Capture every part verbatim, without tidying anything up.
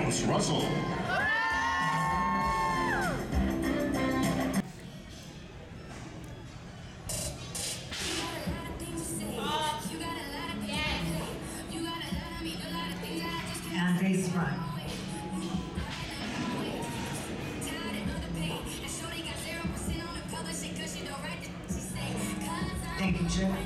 Dallas Russell. Andre Sprung. Thank you, Chip.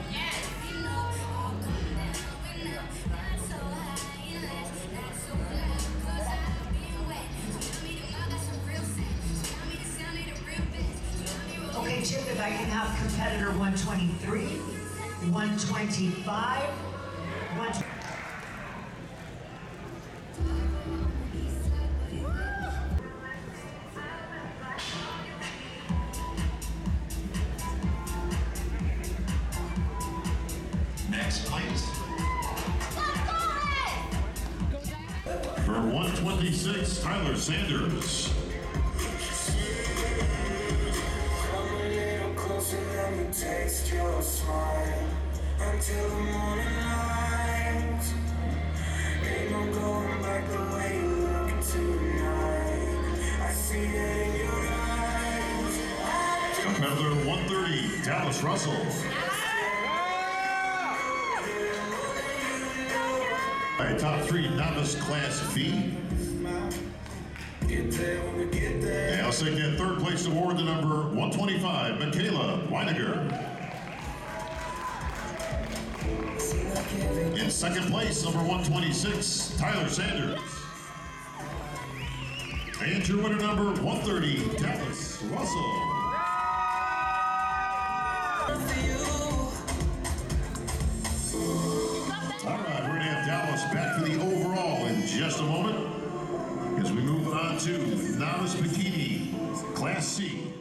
Okay, Chip, if I can have competitor one twenty-three, one twenty-five, one twenty-five. Next, please. For one twenty-six, Tyler Sanders. Taste your smile until the morning light. Ain't no going back the way you look tonight. I see it in your eyes. Competitor one thirty, Dallas Russell. All right, top three novice class B. And I'll take that third place award to number one twenty-five, Michaela Weiniger. In second place, number one twenty-six, Tyler Sanders. And your winner, number one thirty, Dallas Russell. All right, we're gonna have Dallas back for the overall in just a moment as we move on to novice bikini, Class C.